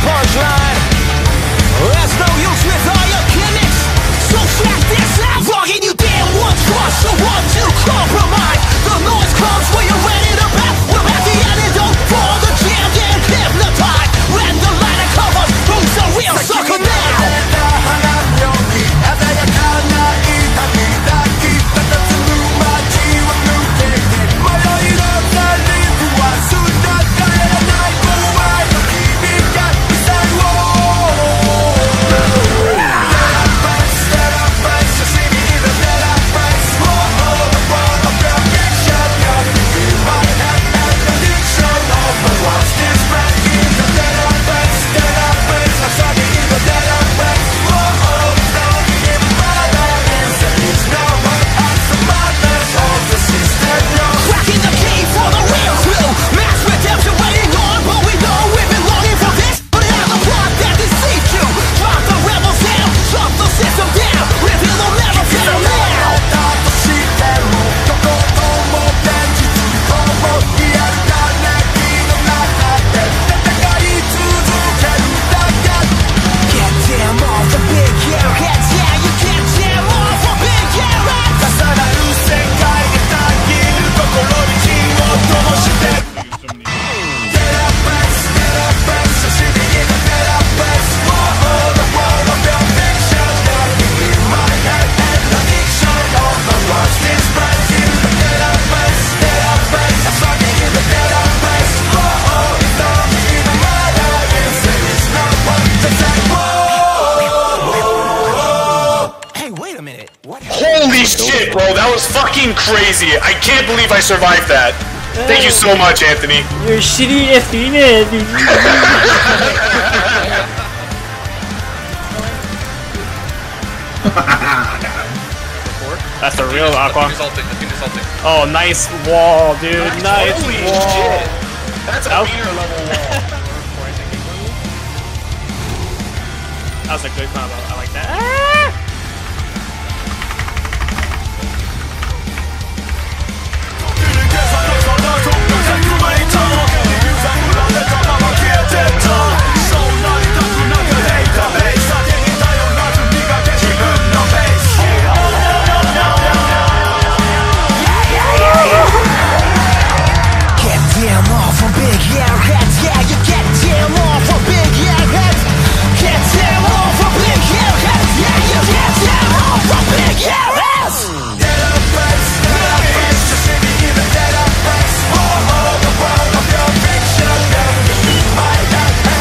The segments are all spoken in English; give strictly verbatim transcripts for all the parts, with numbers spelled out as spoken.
punchline. There's no use with all your gimmicks. So check this out. Vlogging you damn one trust, so one to compromise. The noise comes when you're ready to back. We're at the antidote for the jammed and hypnotized. When the light covers, who's the real sucker now? Holy shit, bro, that was fucking crazy. I can't believe I survived that. Thank you so much, Anthony. You're shitty F D, man. That's a real Aqua. Oh, nice wall, dude. Nice Holy wall. shit. That's a meter level wall. That was a good combo. I like that. Ah!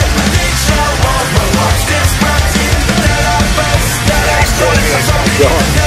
Going.